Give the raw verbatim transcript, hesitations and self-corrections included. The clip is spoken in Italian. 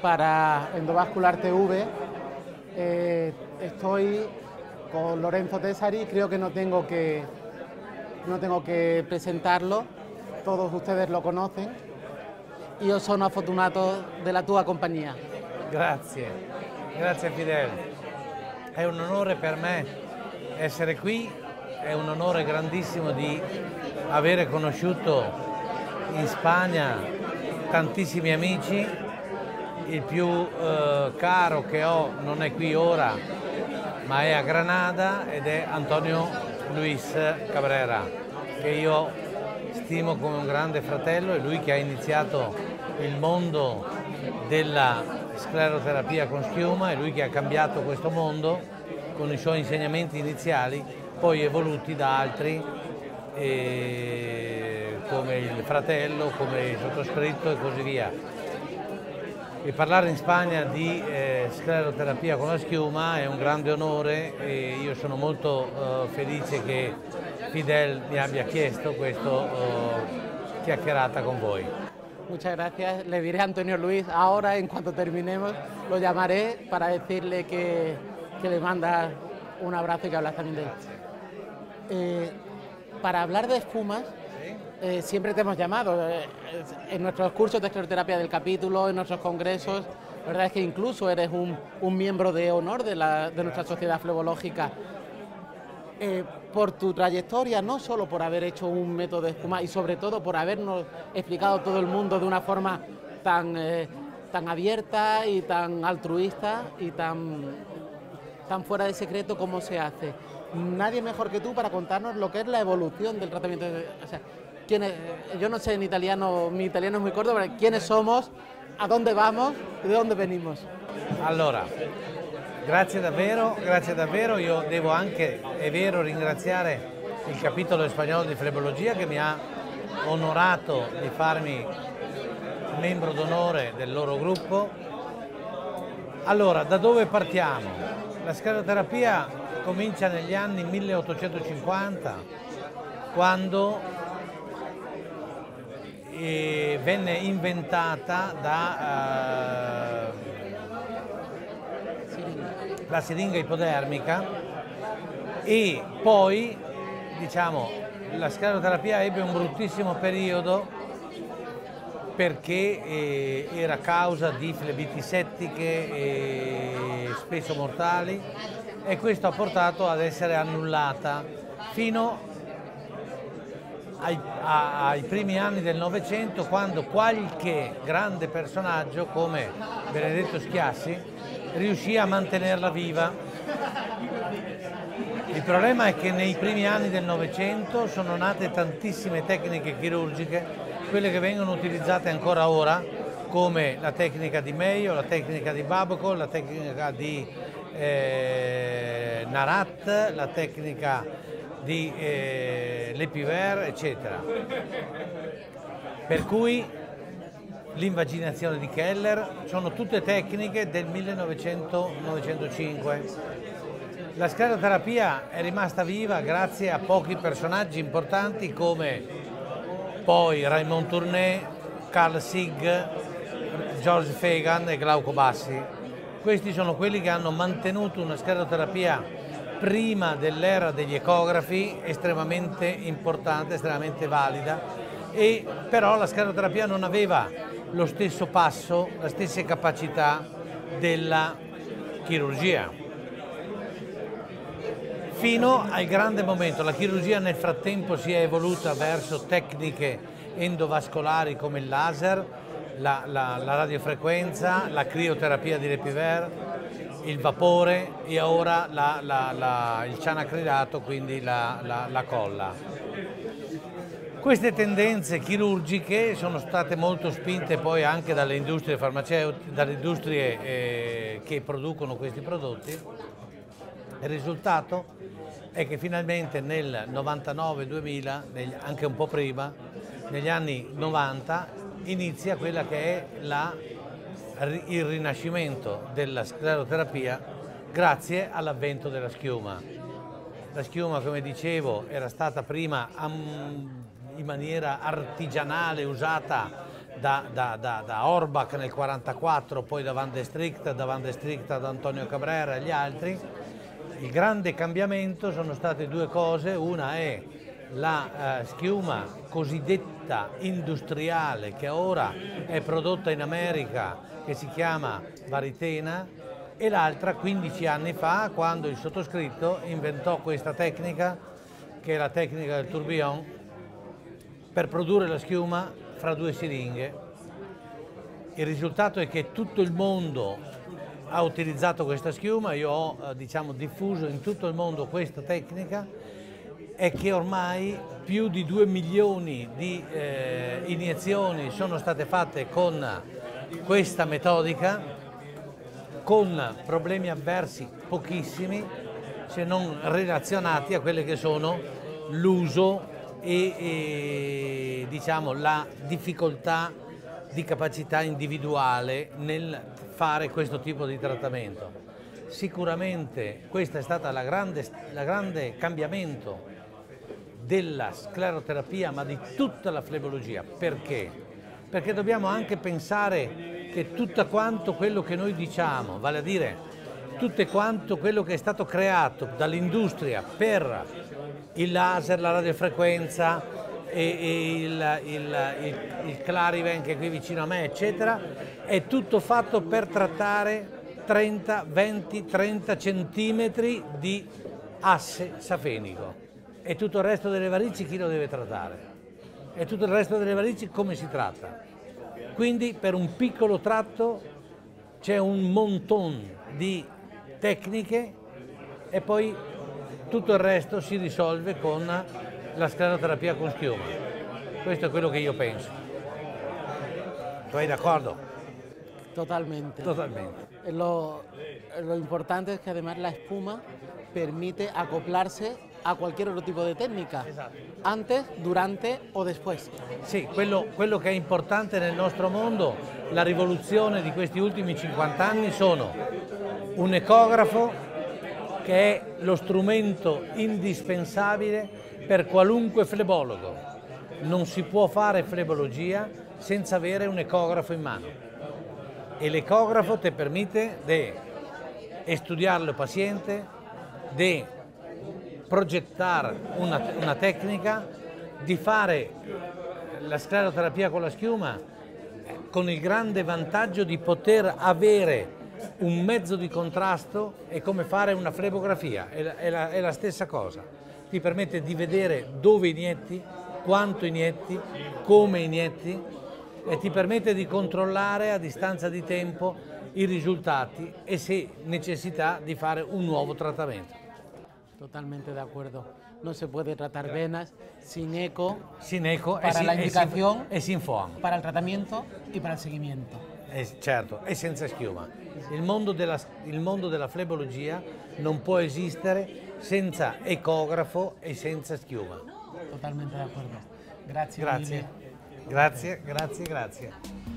para Endovascular T V. Eh, estoy con Lorenzo Tesari, creo que no tengo que, no tengo que presentarlo, todos ustedes lo conocen. Io sono fortunato della tua compagnia. Grazie, grazie Fidel. È un onore per me essere qui, è un onore grandissimo di avere conosciuto in Spagna tantissimi amici. Il più eh, caro che ho non è qui ora, ma è a Granada, ed è Antonio Luis Cabrera, che io stimo come un grande fratello. È lui che ha iniziato il mondo della scleroterapia con schiuma, è lui che ha cambiato questo mondo con i suoi insegnamenti iniziali, poi evoluti da altri eh, come il fratello, come il sottoscritto e così via. E parlare in Spagna di eh, scleroterapia con la schiuma è un grande onore, e io sono molto eh, felice che Fidel mi abbia chiesto questa eh, chiacchierata con voi. Muchas gracias. Le diré a Antonio Luis ahora, en cuanto terminemos, lo llamaré para decirle que, que le manda un abrazo y que hablas también de él. Eh, para hablar de espumas, Eh, siempre te hemos llamado, eh, en nuestros cursos de escleroterapia del capítulo, en nuestros congresos. La verdad es que incluso eres un, un miembro de honor de, la, de nuestra sociedad flebológica. Eh, por tu trayectoria, no solo por haber hecho un método de espuma, y sobre todo por habernos explicado todo el mundo de una forma tan, eh, tan abierta y tan altruista y tan, tan fuera de secreto como se hace. Nadie mejor que tú para contarnos lo que es la evolución del tratamiento. De, o sea, ¿quiénes, yo no sé en italiano, mi italiano es muy corto, pero quiénes somos, a dónde vamos y de dónde venimos. Allora, grazie davvero, grazie davvero. Io devo anche, è vero, ringraziare il capitolo spagnolo di flebologia che mi ha onorato di farmi membro d'onore del loro gruppo. Allora, da dove partiamo? La scleroterapia comincia negli anni milleottocentocinquanta, quando e venne inventata da uh, la siringa ipodermica, e poi, diciamo, la scleroterapia ebbe un bruttissimo periodo perché eh, era causa di flebiti settiche e spesso mortali, e questo ha portato ad essere annullata fino Ai, a, ai primi anni del Novecento, quando qualche grande personaggio come Benedetto Schiassi riuscì a mantenerla viva. Il problema è che nei primi anni del Novecento sono nate tantissime tecniche chirurgiche, quelle che vengono utilizzate ancora ora, come la tecnica di Mayo, la tecnica di Babcock, la tecnica di eh, Narat, la tecnica di eh, Lepiver, eccetera. Per cui l'invaginazione di Keller sono tutte tecniche del millenovecento novecentocinque. La scleroterapia è rimasta viva grazie a pochi personaggi importanti come poi Raymond Tourné, Carl Sieg, George Fagan e Glauco Bassi. Questi sono quelli che hanno mantenuto una scleroterapia prima dell'era degli ecografi estremamente importante, estremamente valida, e però la scleroterapia non aveva lo stesso passo, le stesse capacità della chirurgia. Fino al grande momento, la chirurgia nel frattempo si è evoluta verso tecniche endovascolari come il laser, la, la, la radiofrequenza, la crioterapia di Lepiver, il vapore e ora la, la, la, il cianacrilato, quindi la, la, la colla. Queste tendenze chirurgiche sono state molto spinte poi anche dalle industrie farmaceutiche, dalle industrie eh, che producono questi prodotti. Il risultato è che finalmente nel novantanove duemila, anche un po' prima, negli anni novanta, inizia quella che è la il rinascimento della scleroterapia grazie all'avvento della schiuma. La schiuma, come dicevo, era stata prima in maniera artigianale usata da, da, da, da Orbach nel quarantaquattro, poi da Van de Strict, da Van de Strict ad Antonio Cabrera e gli altri. Il grande cambiamento sono state due cose: una è la eh, schiuma cosiddetta industriale, che ora è prodotta in America, che si chiama Varitena, e l'altra quindici anni fa, quando il sottoscritto inventò questa tecnica, che è la tecnica del tourbillon, per produrre la schiuma fra due siringhe. Il risultato è che tutto il mondo ha utilizzato questa schiuma, io ho eh, diciamo, diffuso in tutto il mondo questa tecnica, e che ormai più di due milioni di eh, iniezioni sono state fatte con questa metodica, con problemi avversi pochissimi, se non relazionati a quelle che sono l'uso e, e diciamo, la difficoltà di capacità individuale nel fare questo tipo di trattamento. Sicuramente questo è stato la grande, la grande cambiamento della scleroterapia, ma di tutta la flebologia. Perché? Perché dobbiamo anche pensare che tutto quanto quello che noi diciamo, vale a dire tutto quanto quello che è stato creato dall'industria per il laser, la radiofrequenza e, e il, il, il, il Clariven, che è qui vicino a me, eccetera, è tutto fatto per trattare trenta, venti, trenta centimetri di asse safenico. E tutto il resto delle varici chi lo deve trattare? E tutto il resto delle varici come si tratta? Quindi per un piccolo tratto c'è un monton di tecniche e poi tutto il resto si risolve con la scleroterapia con schiuma. Questo è quello che io penso. Tu sei d'accordo? Totalmente. Totalmente. Lo, lo importante es que además la espuma permite acoplarse a cualquier otro tipo de técnica, Esatto. Antes, durante o después. Sì, quello, quello che è importante nel nostro mondo, la rivoluzione di questi ultimi cinquanta anni, sono un ecografo, che è lo strumento indispensabile per qualunque flebologo. Non si può fare flebologia senza avere un ecografo in mano. E l'ecografo ti permette di studiare il paziente, di progettare una, una tecnica, di fare la scleroterapia con la schiuma con il grande vantaggio di poter avere un mezzo di contrasto. È come fare una flebografia, è la, è la, è la stessa cosa. Ti permette di vedere dove inietti, quanto inietti, come inietti, e ti permette di controllare a distanza di tempo i risultati e, se necessità, di fare un nuovo trattamento. Totalmente de acuerdo. No se puede tratar venas sin eco, Sin eco para e sin, la indicación, e sin foam. para el tratamiento y para el seguimiento. Eh, certo, e senza schiuma. Il mondo, della, il mondo della flebologia non può esistere senza ecografo e senza schiuma. Totalmente de acuerdo. Grazie. Grazie, mille. grazie, grazie, grazie.